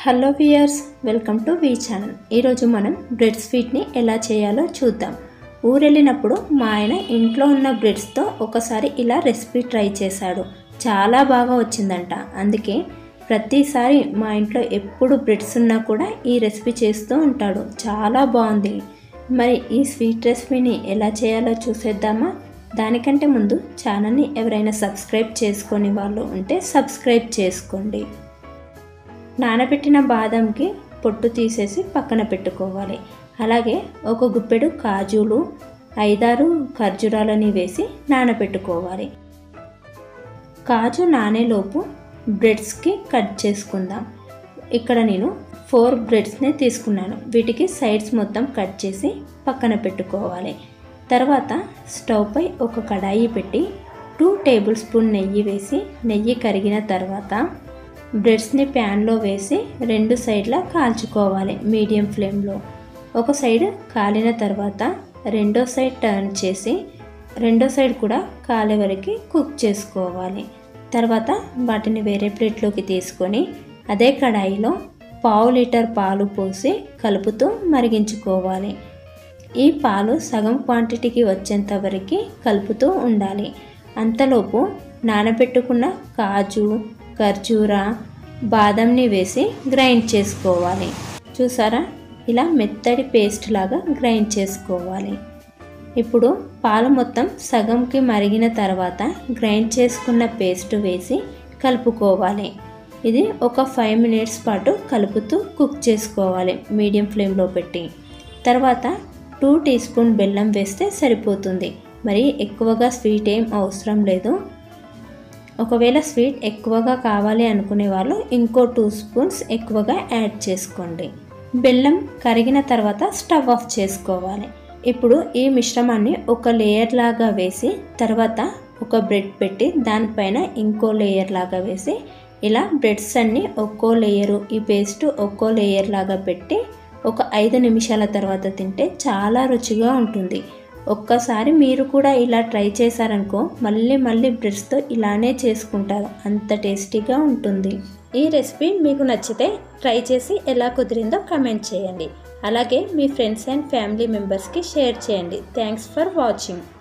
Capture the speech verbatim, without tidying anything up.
Hello viewers, welcome to V channel. ఈరోజు మనం bread స్వీట్ని ఎలా చేయాలో చూద్దాం. ఊరెళ్ళినప్పుడు మా ఆయన ఇంట్లో ఉన్న బ్రెడ్స్తో ఒకసారి ఇలా రెసిపీ ట్రై చేశాడు. చాలా బాగా వచ్చిందంట. అందుకే ప్రతిసారి మా ఇంట్లో ఎప్పుడు బ్రెడ్స్ ఉన్నా కూడా ఈ రెసిపీ చేస్తూ ఉంటాడు. చాలా బాగుంది. మరి ఈ స్వీట్ రెసిపీని ఎలా చేయాలో చూసేద్దామా? దానికంటే ముందు ఛానల్ని ఎవరైనా సబ్స్క్రైబ్ చేసుకొని వాళ్ళు ఉంటే సబ్స్క్రైబ్ చేసుకోండి. నానబెట్టిన బాదంకి పొట్టు తీసేసి పక్కన పెట్టుకోవాలి. అలాగే ఒక గుప్పెడు కాజులు, ఐదారు ఖర్జూరాలని వేసి నానబెట్టుకోవాలి. కాజు నానేలోపు బ్రెడ్స్కి కట్ చేసుకుందాం. ఇక్కడ నేను ఫోర్ బ్రెడ్స్ని తీసుకున్నాను. వీటికి సైడ్స్ మొత్తం కట్ చేసి పక్కన పెట్టుకోవాలి. తర్వాత స్టవ్ పై ఒక కడాయి పెట్టి టూ టేబుల్ స్పూన్ నెయ్యి వేసి, నెయ్యి కరిగిన తర్వాత బ్రెడ్స్ని ప్యాన్లో వేసి రెండు సైడ్లా కాల్చుకోవాలి మీడియం ఫ్లేమ్లో. ఒక సైడ్ కాలిన తర్వాత రెండో సైడ్ టర్న్ చేసి రెండో సైడ్ కూడా కాలే వరకు కుక్ చేసుకోవాలి. తర్వాత వాటిని వేరే ప్లేట్లోకి తీసుకొని అదే కడాయిలో పావు లీటర్ పాలు పోసి కలుపుతూ మరిగించుకోవాలి. ఈ పాలు సగం క్వాంటిటీకి వచ్చేంత వరకు కలుపుతూ ఉండాలి. అంతలోపు నానబెట్టుకున్న కాజు, ఖర్జూర, బాదంని వేసి గ్రైండ్ చేసుకోవాలి. చూసారా, ఇలా మెత్తడి పేస్ట్ లాగా గ్రైండ్ చేసుకోవాలి. ఇప్పుడు పాలు మొత్తం సగంకి మరిగిన తర్వాత గ్రైండ్ చేసుకున్న పేస్ట్ వేసి కలుపుకోవాలి. ఇది ఒక ఫైవ్ మినిట్స్ పాటు కలుపుతూ కుక్ చేసుకోవాలి మీడియం ఫ్లేమ్లో పెట్టి. తర్వాత టూ టీ స్పూన్ బెల్లం వేస్తే సరిపోతుంది. మరి ఎక్కువగా స్వీట్ ఏం అవసరం లేదు. ఒకవేళ స్వీట్ ఎక్కువగా కావాలి అనుకునే వాళ్ళు ఇంకో టూ స్పూన్స్ ఎక్కువగా యాడ్ చేసుకోండి. బెల్లం కరిగిన తర్వాత స్టవ్ ఆఫ్ చేసుకోవాలి. ఇప్పుడు ఈ మిశ్రమాన్ని ఒక లేయర్ లాగా వేసి తర్వాత ఒక బ్రెడ్ పెట్టి దానిపైన ఇంకో లేయర్ లాగా వేసి ఇలా బ్రెడ్స్ అన్నీ ఒక్కో లేయరు, ఈ పేస్ట్ ఒక్కో లేయర్ లాగా పెట్టి ఒక ఐదు నిమిషాల తర్వాత తింటే చాలా రుచిగా ఉంటుంది. ఒక్కసారి మీరు కూడా ఇలా ట్రై చేశారనుకో మళ్ళీ మళ్ళీ బ్రెడ్స్తో ఇలానే చేసుకుంటారు. అంత టేస్టీగా ఉంటుంది. ఈ రెసిపీ మీకు నచ్చితే ట్రై చేసి ఎలా కుదిరిందో కామెంట్ చేయండి. అలాగే మీ ఫ్రెండ్స్ అండ్ ఫ్యామిలీ మెంబర్స్కి షేర్ చేయండి. Thanks for watching.